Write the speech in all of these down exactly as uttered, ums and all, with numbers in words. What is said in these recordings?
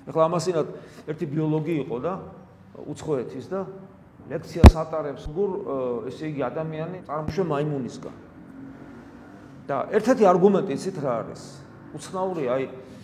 ეხლა ამასინად ერთი ბიოლოგი იყო და უცხოეთის და ლექციას ატარებს როგორ ესე იგი ადამიანი წარმოშვა მაიმუნისგან. და ერთ-ერთი არგუმენტი იცით რა არის? უცნაური აი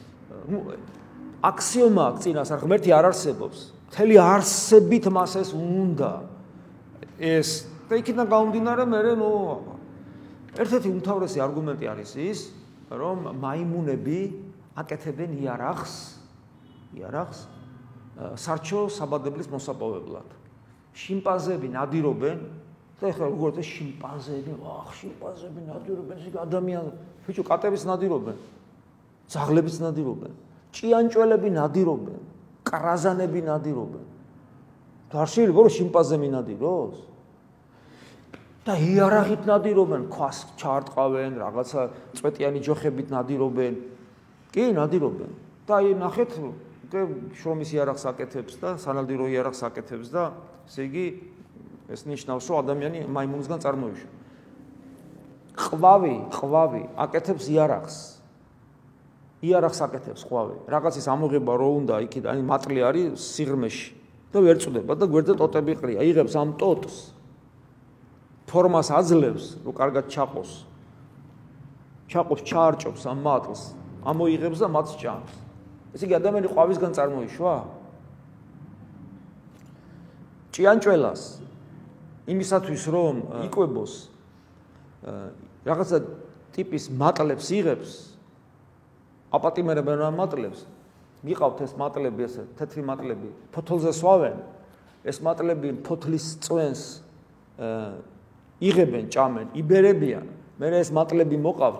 აქსიომა აქვს წინასწარ ღმერთი არ არსებობს. მთელი არსებით მას ეს უნდა ეს და იქიდან გამომდინარე მე ნუ ერთ-ერთი უმთავრესი არგუმენტი არის ის რომ მაიმუნები აკეთებენ იარაღს იარაღს სარჩო საბადებლის მოსაპოვებლად. შიმპანზები ნადირობენ და ეხლა როგორც ეს შიმპანზები, ვახ, შიმპანზები ნადირობენ, ეს ადამიანი, ბიჭო, კატებიც ნადირობენ, ძაღლებიც ნადირობენ, ჭიანჭველები ნადირობენ, კრაზანები ნადირობენ. და არ შეიძლება რომ შიმპანზე მინადიროს? და იარაღით ნადირობენ, ქვას ჩაარტყავენ, რაღაცა წვეტიანი ჯოხებით ნადირობენ. კი, ნადირობენ. და აი ნახეთ, შრომის იარაღს აკეთებს და სანადირო იარაღს აკეთებს და ესე იგი ეს ნიშნავს, რომ ადამიანი მაიმუნისგან წარმოიშვა. ყვავი, ყვავი აკეთებს იარაღს. იარაღს აკეთებს ყვავი. რაღაცის ამოღება რო უნდა იქიდან, აი მატლი არის სიღრმეში და ვერ წვდება და გვერდზე ტოტები ყრია. იღებს ამ ტოტს. ფორმას აძლევს, რომ კარგად ჩაყოს. ჩაყობს, ჩაარჭობს ამ მატლს. ამოიღებს და მათს ჭამს. ესე იგი ადამიანი ყვავისგან წარმოიშვა? ჭიანჭველას იმისათვის რომ იკვებოს რაღაცა ტიპის მატლებს იღებს აპატიმერებენ ამ მატლებს მიყავთ ეს მატლები ესე თეთრი მატლები ფოთოლზე სვავენ ეს მატლები ფოთლის წვენს იღებენ ჭამენ იბერებიან მე ეს მატლები მოყავთ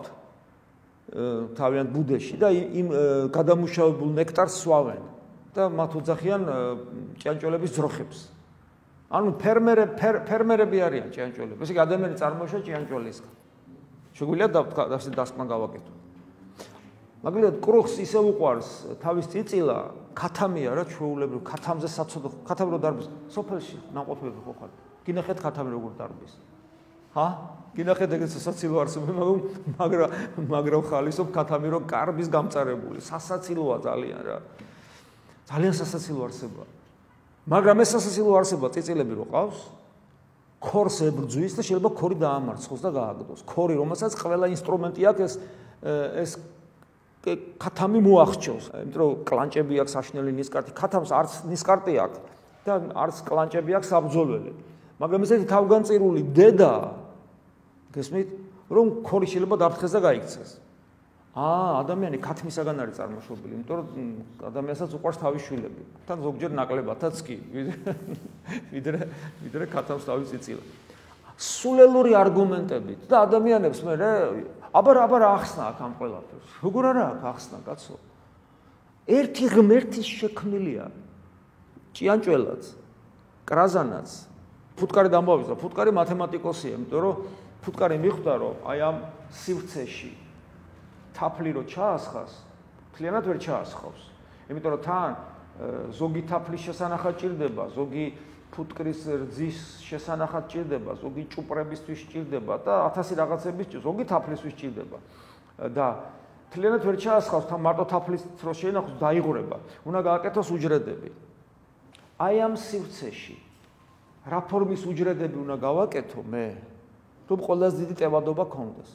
თავიანთ ბუდეში და იმ გადამუშავებულ ნექტარს სვავენ და მათ უძახიან ჭიანჭველების ძროხებს ანუ ფერმერები ფერმერები არიან ჭიანჭველები. ესე იგი ადამიანი წარმოიშვა ჭიანჭველისგან. შეგვიძლია დავსე დასკვნა გავაკეთო. მაგალითად კრუხს ისე უყვარს თავის წიწილა, ქათამია რა ჩვეულებრივ ქათამზე საცოდო, ქათამი რო დარბის, სოფელში ნაყოფები ხო ხარ. გინახეთ ქათამი როგორ დარბის. ჰა? გინახეთ ეგეც სასაცილო არსებობა, მაგრამ მაგრამ ხალისობ ქათამი რო კარბის გამწარებული, სასაცილოა ძალიან რა. ძალიან სასაცილო არსებაა. მაგრამ ეს სასაცილო არსება წიწილები რო ყავს, ქორს ებრძვის და შეიძლება ქორი დაამარცხოს და გააგდოს. ქორი, რომელსაც ყველა ინსტრუმენტი აქვს ეს ეს ქათამი მოახჭოს. იმიტომ რომ კლანჭები აქვს საშნელი ნისკარტი, ქათამს არც ნისკარტი აქვს და არც კლანჭები აქვს საბრძოლველი. მაგრამ ესეთი თავგანწირული დედა გესმით, რომ ქორი შეიძლება დაფრთხეს და გაიქცეს. აა, ადამიანი ქათმისაგან არის წარმოშობილი, იმიტომ რომ ადამიანსაც უყვარს თავის შვილები. თან ზოგჯერ ნაკლებათაც კი, ვიდრე ვიდრე ქათამს თავის წიწილა. სულელური არგუმენტებით და ადამიანებს მე აბა აბა რა ახსნა აქ ამ ყველაფერს. როგორ არა აქ ახსნა, კაცო? ერთი ღმერთის შექმნილია. ჭიანჭველაც, კრაზანაც, ფუტკარი დამოვიზა, ფუტკარი მათემატიკოსია, იმიტომ რომ ფუტკარი მიხვდა რომ აი ამ სივრცეში თაფლი რო ჩაასხას, მთლიანად ვერ ჩაასხავს. იმიტომ რომ თან ზოგი თაფლის შესანახად ჭირდება, ზოგი ფუტკრის რძის შესანახად ჭირდება, ზოგი ჭუპრებისთვის ჭირდება და ათასი რაღაცების ზოგი თაფლისთვის ჭირდება. და მთლიანად ვერ ჩაასხავს, თან მარტო თაფლის რო შეინახოს დაიღურება. უნდა გააკეთოს უჯრედები. აი ამ სივრცეში რა ფორმის უჯრედები უნდა გავაკეთო მე, რომ ყველაზე დიდი ტევადობა გქონდეს.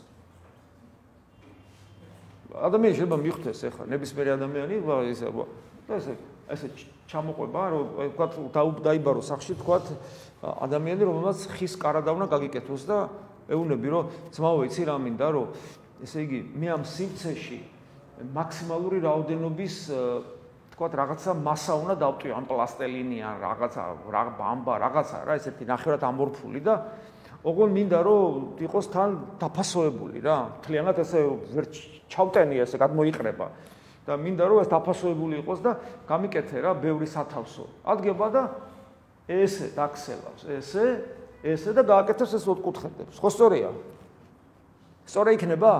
ადამიანი შეიძლება მიხვდეს ახლა ნებისმიერი ადამიანი ესე ესე ესე ჩამოყვება რომ ვთქვათ დაიბარო სახში ვთქვათ ადამიანი რომელმაც ხის კარადა უნდა გაგიკეთოს და ეუბნები რომ ძმაო იცი რა მინდა რომ ესე იგი მე ამ სივრცეში მაქსიმალური რაოდენობის ვთქვათ რაღაცა მასა უნდა დავტვიო ან პლასტელინი ან რაღაცა რა ბამბა რაღაცა რა ესეთი ნახევრად ამორფული და ოღონდ მინდა რომ იყოს თან დაფასოებული რა მთლიანად ესე ვერ ჩავტენია ესე გადმოიყრება და მინდა რომ ეს დაფასოებული იყოს და გამიკეთე რა ბევრი სათავსო ადგება და ესე დაქსელავს ესე ესე და გააკეთებს ეს ოთხკუთხედებს ხო სწორია სწორი იქნება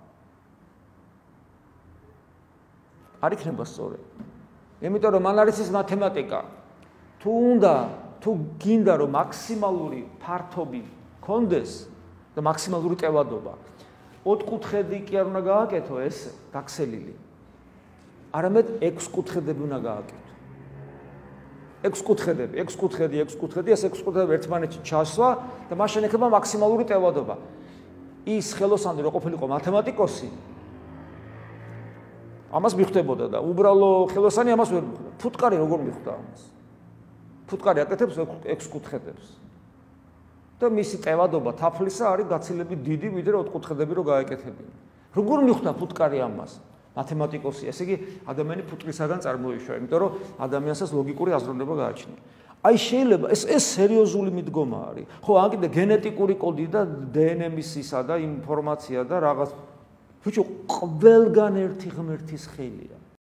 არ იქნება სწორი იმიტომ რომ მან არის ის მათემატიკა თუ უნდა თუ გინდა რომ მაქსიმალური ფართობი კონდეს და მაქსიმალური ტევადობა ოთხკუთხედი კი არ უნდა გააკეთო ეს დაქსელილი არამედ ექვს კუთხედები უნდა გააკეთო. ექვს კუთხედები, ექვს კუთხედი, ექვს კუთხედი, ეს ექვს კუთხედები ერთმანეთში ჩასვა და მაშინ ეხება მაქსიმალური ტევადობა. ის ხელოსანი რო ყოფილიყო მათემატიკოსი, ამას მიხვდებოდა და უბრალო ხელოსანი ამას ვერ მიხვდა. ფუტკარი როგორ მიხვდა ამას? ფუტკარი აკეთებს ექვს კუთხედებს. და მისი ტევადობა თაფლისა არის გაცილებით დიდი, ვიდრე ოთხ კუთხედები რო გაეკეთებინა. როგორ მიხვდა ფუტკარი ამას? მათემატიკოსი, ესე იგი ადამიანი ფუტკრისაგან წარმოიშვა, იმიტომ რომ ადამიანსაც ლოგიკური აზროვნება გააჩნია. აი შეიძლება ეს ეს სერიოზული მიდგომა არის. ხო, ან კიდე გენეტიკური კოდი და დე ენ ემის ისა და ინფორმაცია და რაღაც. ბიჭო, ყველგან ერთი ღმერთის ხელია.